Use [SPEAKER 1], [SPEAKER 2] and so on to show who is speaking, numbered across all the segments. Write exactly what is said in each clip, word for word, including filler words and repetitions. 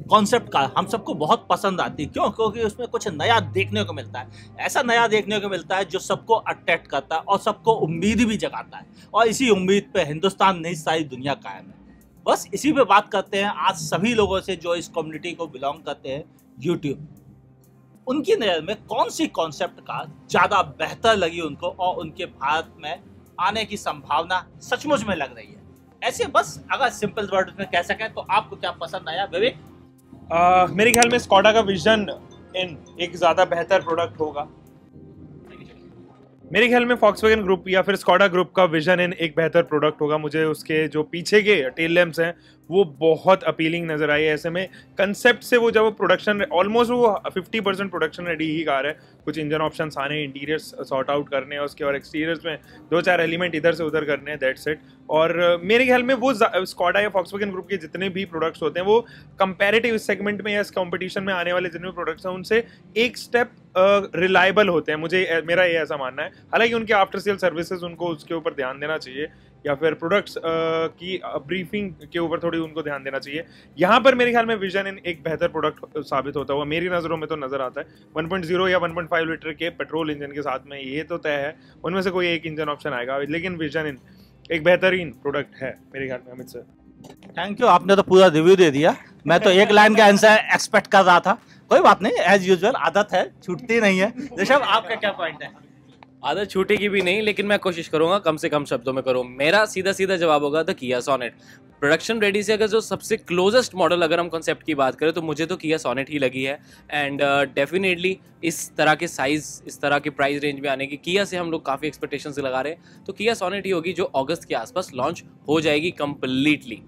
[SPEAKER 1] Concept car हम सबको बहुत पसंद आती है। क्यों? क्योंकि उसमें कुछ नया देखने को मिलता है, ऐसा नया देखने को मिलता है जो सबको अट्रैक्ट करता है और सबको उम्मीद भी जगाता है, और इसी उम्मीद पे हिंदुस्तान नहीं सारी दुनिया कायम है। बस इसी पे बात करते हैं आज सभी लोगों से जो इस कम्युनिटी को बिलोंग करते हैं, यूट्यूब। उनकी नज़र में कौन सी कॉन्सेप्ट कार ज़्यादा बेहतर लगी उनको और उनके भारत में आने की संभावना सचमुच में लग रही है। ऐसे बस अगर सिंपल वर्ड में कह सकें तो आपको क्या पसंद आया विवेक?
[SPEAKER 2] uh, मेरे ख्याल में स्कोडा का विजन इन एक ज़्यादा बेहतर प्रोडक्ट होगा। मेरे ख्याल में फॉक्सवैगन ग्रुप या फिर स्कोडा ग्रुप का विजन इन एक बेहतर प्रोडक्ट होगा। मुझे उसके जो पीछे के टेल लैम्प्स हैं वो बहुत अपीलिंग नज़र आई। ऐसे में कंसेप्ट से वो जब वो प्रोडक्शन ऑलमोस्ट वो फिफ्टी परसेंट प्रोडक्शन रेडी ही कार है। कुछ इंजन ऑप्शंस आने, इंटीरियर्स सॉर्ट आउट करने हैं उसके, और एक्सटीरियर्स में दो चार एलिमेंट इधर से उधर करने हैं, दैट्स इट। और मेरे ख्याल में वो स्कोडा या फॉक्सवैगन ग्रुप के जितने भी प्रोडक्ट्स होते हैं वो कंपैरेटिव इस सेगमेंट में या इस कॉम्पिटिशन में आने वाले जितने भी प्रोडक्ट्स हैं उनसे एक स्टेप रिलायबल uh, होते हैं। मुझे मेरा ये ऐसा मानना है। हालांकि उनके आफ्टर सेल सर्विसेज उनको उसके ऊपर ध्यान देना चाहिए, या फिर प्रोडक्ट्स uh, की ब्रीफिंग के ऊपर थोड़ी उनको ध्यान देना चाहिए। यहाँ पर मेरे ख्याल में विजन इन एक बेहतर प्रोडक्ट साबित होता हुआ मेरी नज़रों में तो नज़र आता है। वन पॉइंट ज़ीरो या वन पॉइंट फाइव लीटर के पेट्रोल इंजन के साथ में ये तो तय है उनमें से कोई एक इंजन ऑप्शन आएगा, लेकिन विजन इन एक बेहतरीन प्रोडक्ट है मेरे ख्याल में। अमित सर
[SPEAKER 1] थैंक यू, आपने तो पूरा रिव्यू दे दिया। मैं तो एक लाइन का आंसर एक्सपेक्ट कर रहा था। कोई बात नहीं, एज यूजुअल आदत है, छूटती नहीं है। ऋषभ आपका क्या पॉइंट है?
[SPEAKER 3] आदत छूटेगी भी नहीं, लेकिन मैं कोशिश करूंगा कम से कम शब्दों में करूं। मेरा सीधा सीधा जवाब होगा द किया सोनेट। प्रोडक्शन रेडी से अगर जो सबसे क्लोजेस्ट मॉडल अगर हम कॉन्सेप्ट की बात करें तो मुझे तो किया सोनेट ही लगी है। एंड डेफिनेटली uh, इस तरह के साइज़, इस तरह के प्राइस रेंज में आने की किया से हम लोग काफ़ी एक्सपेक्टेशन से लगा रहे हैं, तो किया सोनेट ही होगी जो अगस्त के आसपास लॉन्च हो जाएगी कम्प्लीटली।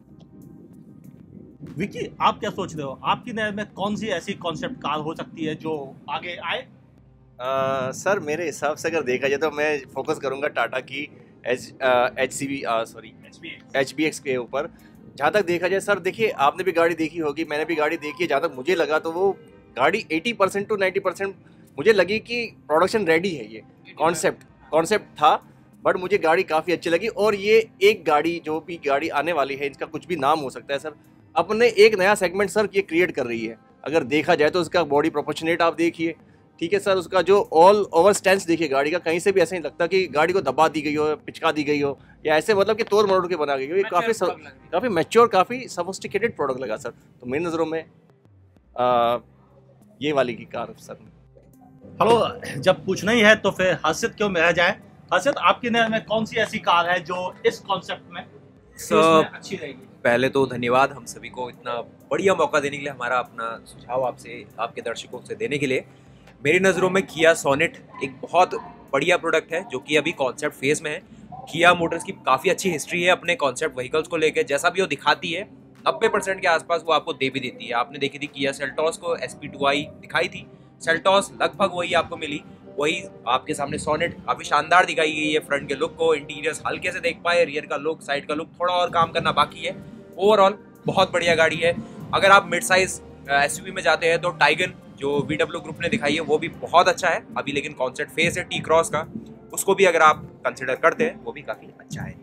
[SPEAKER 1] विकी आप क्या सोच रहे हो? आपकी नज़र में कौन सी ऐसी कॉन्सेप्ट कार हो सकती है जो आगे आए?
[SPEAKER 4] uh, सर मेरे हिसाब से अगर देखा जाए तो मैं फोकस करूंगा टाटा की H H C B sorry H B X के ऊपर। जहाँ तक देखा जाए सर, देखिए आपने भी गाड़ी देखी होगी, मैंने भी गाड़ी देखी है। जहाँ तक मुझे लगा तो वो गाड़ी अस्सी परसेंट टू नब्बे परसेंट मुझे लगी कि प्रोडक्शन रेडी है। ये कॉन्सेप्ट कॉन्सेप्ट था, बट मुझे गाड़ी काफ़ी अच्छी लगी। और ये एक गाड़ी जो भी गाड़ी आने वाली है, इसका कुछ भी नाम हो सकता है सर, अपने एक नया सेगमेंट सर ये क्रिएट कर रही है। अगर देखा जाए तो उसका बॉडी प्रोपोर्शनेट आप देखिए, ठीक है सर, उसका जो ऑल ओवर स्टैंड देखिए गाड़ी का, कहीं से भी ऐसा नहीं लगता कि गाड़ी को दबा दी गई हो, पिचका दी गई हो, या ऐसे मतलब कि तोड़ मरोड़ के बना गई हो। ये काफ़ी काफ़ी मैच्योर, काफ़ी सोफिस्टिकेटेड प्रोडक्ट लगा सर। तो मेरी नज़रों में आ, ये वाली की कार सर।
[SPEAKER 1] हेलो, जब पूछना ही है तो फिर हर्षित क्यों में रह जाए। हर्षित आपकी नज़र में कौन सी ऐसी कार है जो इस कॉन्सेप्ट में अच्छी रहेगी?
[SPEAKER 5] पहले तो धन्यवाद हम सभी को इतना बढ़िया मौका देने के लिए, हमारा अपना सुझाव आपसे, आपके दर्शकों से देने के लिए। मेरी नज़रों में किया सोनेट एक बहुत बढ़िया प्रोडक्ट है जो कि अभी कॉन्सेप्ट फेज़ में है। किया मोटर्स की काफ़ी अच्छी हिस्ट्री है अपने कॉन्सेप्ट व्हीकल्स को लेकर। जैसा भी वो दिखाती है नब्बे परसेंट के आसपास वो आपको दे भी देती है। आपने देखी थी किया सेल्टॉस को एस पी टू आई दिखाई थी, सेल्टॉस लगभग वही आपको मिली, वही आपके सामने सोनेट काफ़ी शानदार दिखाई गई है। फ्रंट के लुक को, इंटीरियर्स हल्के से देख पाए, रियर का लुक, साइड का लुक थोड़ा और काम करना बाकी है। ओवरऑल बहुत बढ़िया गाड़ी है। अगर आप मिड साइज एसयूवी में जाते हैं तो टाइगन जो वी डब्ल्यू ग्रुप ने दिखाई है वो भी बहुत अच्छा है अभी, लेकिन कॉन्सेप्ट फेस है टी क्रॉस का, उसको भी अगर आप कंसिडर करते हैं वो भी काफ़ी अच्छा है।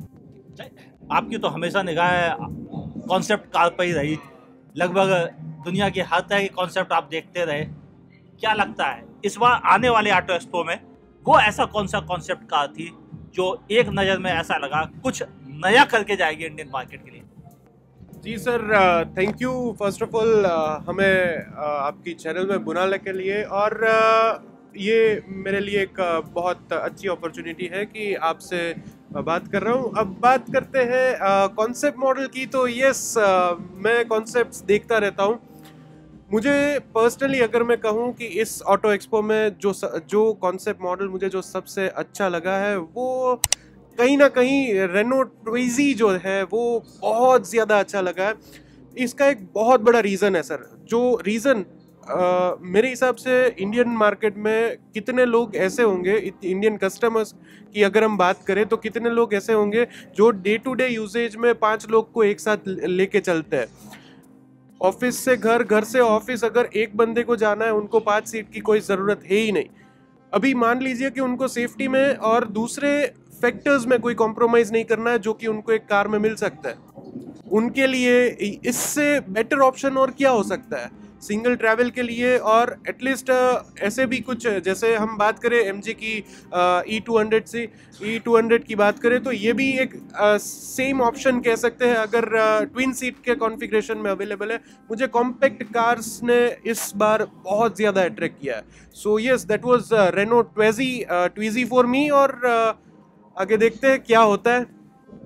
[SPEAKER 1] आपकी तो हमेशा निगाह कॉन्सेप्ट कार पर ही रही, लगभग दुनिया के हर तरह के कॉन्सेप्ट आप देखते रहे। क्या लगता है इस बार आने वाले ऑटो एक्सपो में वो ऐसा कौन सा कॉन्सेप्ट कार थी जो एक नज़र में ऐसा लगा कुछ नया करके जाएगी इंडियन मार्केट के लिए?
[SPEAKER 2] जी sir, thank you first of all हमें uh, आपकी चैनल में बुलाने के लिए, और uh, ये मेरे लिए एक uh, बहुत अच्छी अपॉर्चुनिटी है कि आपसे बात कर रहा हूँ। अब बात करते हैं कॉन्सेप्ट uh, मॉडल की। तो यस, uh, मैं कॉन्सेप्ट्स देखता रहता हूँ। मुझे पर्सनली अगर मैं कहूँ कि इस ऑटो एक्सपो में जो जो कॉन्सेप्ट मॉडल मुझे जो सबसे अच्छा लगा है वो कहीं ना कहीं रेनो ट्विज़ी जो है वो बहुत ज़्यादा अच्छा लगा है। इसका एक बहुत बड़ा रीज़न है सर, जो रीज़न मेरे हिसाब से इंडियन मार्केट में कितने लोग ऐसे होंगे, इंडियन कस्टमर्स की अगर हम बात करें तो कितने लोग ऐसे होंगे जो डे टू डे यूजेज में पांच लोग को एक साथ लेके चलते हैं। ऑफिस से घर, घर से ऑफिस अगर एक बंदे को जाना है, उनको पांच सीट की कोई ज़रूरत है ही नहीं। अभी मान लीजिए कि उनको सेफ्टी में और दूसरे फैक्टर्स में कोई कॉम्प्रोमाइज़ नहीं करना है जो कि उनको एक कार में मिल सकता है। उनके लिए इससे बेटर ऑप्शन और क्या हो सकता है सिंगल ट्रैवल के लिए। और एटलीस्ट ऐसे भी कुछ, जैसे हम बात करें एमजी की ई टू हंड्रेड से ई टू हंड्रेड की बात करें तो ये भी एक सेम ऑप्शन कह सकते हैं अगर ट्विन सीट के कॉन्फ़िगरेशन में अवेलेबल है। मुझे कॉम्पैक्ट कार्स ने इस बार बहुत ज़्यादा अट्रैक्ट किया है। So yes, that was Renault Twizy Twizy for me. और uh, आगे देखते हैं क्या होता है।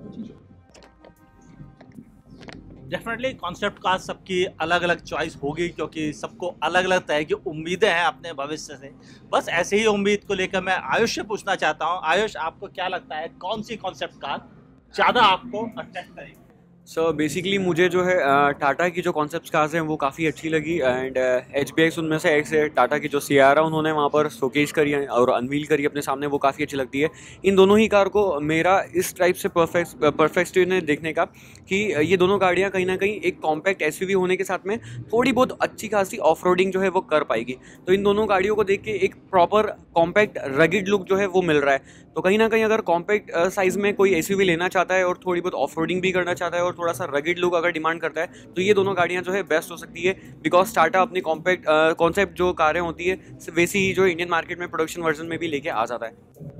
[SPEAKER 1] डेफिनेटली कॉन्सेप्ट कार सबकी अलग अलग चॉइस होगी, क्योंकि सबको अलग अलग तरह की उम्मीदें हैं अपने भविष्य से। बस ऐसे ही उम्मीद को लेकर मैं आयुष से पूछना चाहता हूं। आयुष, आपको क्या लगता है कौन सी कॉन्सेप्ट कार ज़्यादा आपको अट्रैक्ट करेगी?
[SPEAKER 6] सो so बेसिकली मुझे जो है टाटा की जो कॉन्सेप्ट कार्स हैं वो काफ़ी अच्छी लगी। एंड एच बी एक्स उनमें से एक से टाटा की जो सियारा उन्होंने वहाँ पर शोकेस करी है और अनवील करी अपने सामने, वो काफ़ी अच्छी लगती है। इन दोनों ही कार को मेरा इस टाइप से परफेक्ट परफेक्शन है देखने का कि ये दोनों गाड़ियाँ कहीं ना कहीं एक कॉम्पैक्ट एस यू वी होने के साथ में थोड़ी बहुत अच्छी खासी ऑफ रोडिंग जो है वो कर पाएगी। तो इन दोनों गाड़ियों को देख के एक प्रॉपर कॉम्पैक्ट रगिड लुक जो है वो मिल रहा है। तो कहीं ना कहीं अगर कॉम्पैक्ट साइज़ में कोई एस यू वी लेना चाहता है और थोड़ी बहुत ऑफ रोडिंग भी करना चाहता है और थोड़ा सा रगिड लुक अगर डिमांड करता है तो ये दोनों गाड़ियाँ जो है बेस्ट हो सकती है। बिकॉज टाटा अपनी कॉम्पैक्ट कॉन्सेप्ट जो कारें होती है वैसी ही जो इंडियन मार्केट में प्रोडक्शन वर्जन में भी लेके आ जाता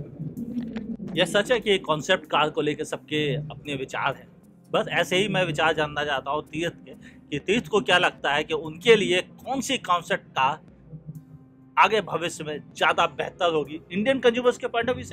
[SPEAKER 6] है।
[SPEAKER 1] यह सच है कि कॉन्सेप्ट कार को लेकर सबके अपने विचार हैं। बस ऐसे ही मैं विचार जानना चाहता हूँ तीर्थ के, कि तीर्थ को क्या लगता है कि उनके लिए कौन सी कॉन्सेप्ट कार आगे भविष्य में ज़्यादा बेहतर होगी इंडियन कंज्यूमर्स के पॉइंट ऑफ व्यू से।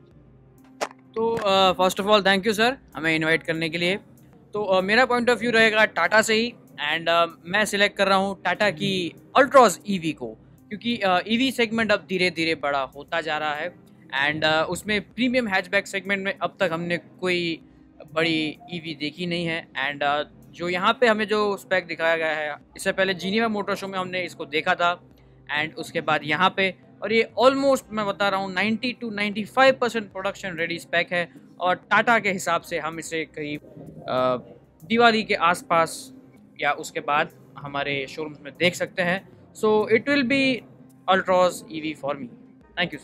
[SPEAKER 7] तो first of all thank you sir हमें इनवाइट करने के लिए। तो uh, मेरा पॉइंट ऑफ व्यू रहेगा टाटा से ही। एंड uh, मैं सिलेक्ट कर रहा हूँ टाटा की अल्ट्रॉज ईवी को, क्योंकि ईवी uh, सेगमेंट अब धीरे धीरे बड़ा होता जा रहा है। एंड uh, उसमें प्रीमियम हैचबैक सेगमेंट में अब तक हमने कोई बड़ी ईवी देखी नहीं है। एंड uh, जो यहाँ पे हमें जो स्पेक दिखाया गया है, इससे पहले जीनीवा मोटर शो में हमने इसको देखा था एंड उसके बाद यहाँ पे, और ये ऑलमोस्ट मैं बता रहा हूँ ninety two ninety five percent production ready spec है। और टाटा के हिसाब से हम इसे करीब दिवाली के आसपास या उसके बाद हमारे शोरूम्स में देख सकते हैं। So it will be Altroz EV for me. Thank you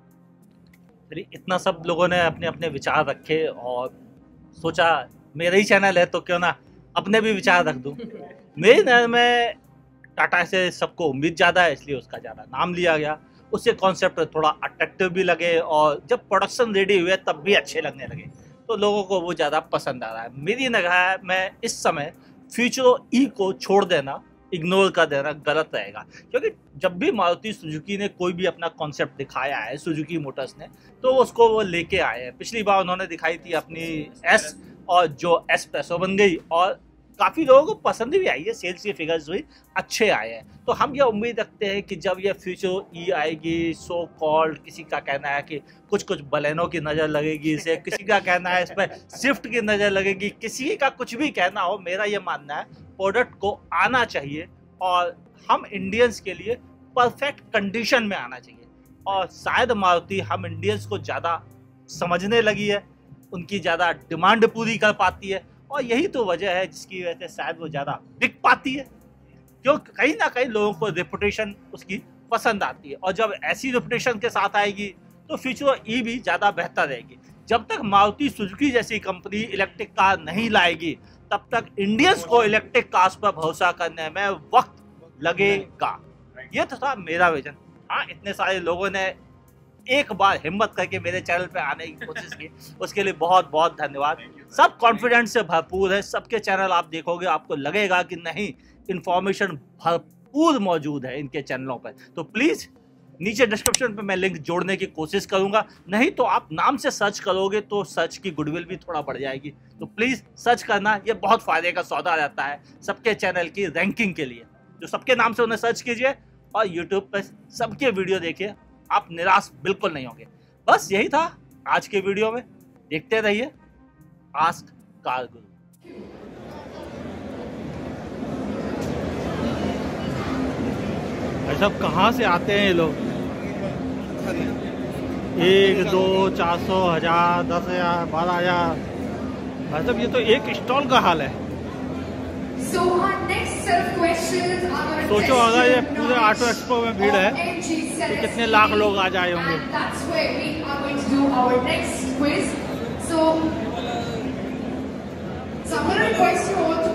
[SPEAKER 7] sir.
[SPEAKER 1] इतना सब लोगों ने अपने अपने विचार रखे और सोचा मेरा ही चैनल है तो क्यों ना अपने भी विचार रख दूं। मेरे नज़र में टाटा से सबको उम्मीद ज़्यादा है, इसलिए उसका ज़्यादा नाम लिया गया। उससे कॉन्सेप्ट थोड़ा अट्रैक्टिव भी लगे और जब प्रोडक्शन रेडी हुए तब भी अच्छे लगने लगे, तो लोगों को वो ज़्यादा पसंद आ रहा है। मेरी निगाह में इस समय फ्यूचरो ई को छोड़ देना, इग्नोर कर देना गलत रहेगा, क्योंकि जब भी मारुति सुजुकी ने कोई भी अपना कॉन्सेप्ट दिखाया है, सुजुकी मोटर्स ने, तो उसको वो लेके आए हैं। पिछली बार उन्होंने दिखाई थी अपनी एस, और जो एस प्रेसो बन गई और काफ़ी लोगों को पसंद भी आई है, सेल्स के फिगर्स भी अच्छे आए हैं। तो हम ये उम्मीद रखते हैं कि जब ये फ्यूचर ई आएगी, सो कॉल्ड, किसी का कहना है कि कुछ कुछ बलेनो की नज़र लगेगी इसे, किसी का कहना है इस पर स्विफ्ट की नज़र लगेगी, किसी का कुछ भी कहना हो, मेरा ये मानना है प्रोडक्ट को आना चाहिए और हम इंडियंस के लिए परफेक्ट कंडीशन में आना चाहिए। और शायद मारुति हम इंडियंस को ज़्यादा समझने लगी है, उनकी ज़्यादा डिमांड पूरी कर पाती है, और यही तो वजह है जिसकी वजह से शायद वो ज़्यादा बिक पाती है, क्यों कहीं ना कहीं लोगों को रेपुटेशन उसकी पसंद आती है। और जब ऐसी रेपुटेशन के साथ आएगी तो फ्यूचर ई भी ज़्यादा बेहतर रहेगी। जब तक मारुति सुजुकी जैसी कंपनी इलेक्ट्रिक कार नहीं लाएगी तब तक इंडियंस को इलेक्ट्रिक कार्स पर भरोसा करने में वक्त लगेगा। ये तो था मेरा विजन। हाँ, इतने सारे लोगों ने एक बार हिम्मत करके मेरे चैनल पे आने की कोशिश की, उसके लिए बहुत बहुत धन्यवाद। सब कॉन्फिडेंस से भरपूर है, सबके चैनल आप देखोगे आपको लगेगा कि नहीं, इन्फॉर्मेशन भरपूर मौजूद है इनके चैनलों पर। तो प्लीज़ नीचे डिस्क्रिप्शन पे मैं लिंक जोड़ने की कोशिश करूंगा, नहीं तो आप नाम से सर्च करोगे तो सर्च की गुडविल भी थोड़ा बढ़ जाएगी। तो प्लीज़ सर्च करना, ये बहुत फ़ायदे का सौदा रहता है सबके चैनल की रैंकिंग के लिए। जो सबके नाम से उन्हें सर्च कीजिए और यूट्यूब पर सबके वीडियो देखिए, आप निराश बिल्कुल नहीं होंगे। बस यही था आज के वीडियो में, देखते रहिए आस्क कार गुरु। भाई साहब कहाँ से आते हैं ये लोग? एक दो चार सौ हजार दस हजार बारह हजार भाई साहब, ये तो एक स्टॉल का हाल है।
[SPEAKER 8] So our next set of questions are going to
[SPEAKER 1] सोचो अगर ये पूरे ऑटो एक्सपो में भीड़ है तो कितने लाख लोग आ जाए होंगे।
[SPEAKER 8] And that's where we are going to do our next quiz. So So I'm going to request you all to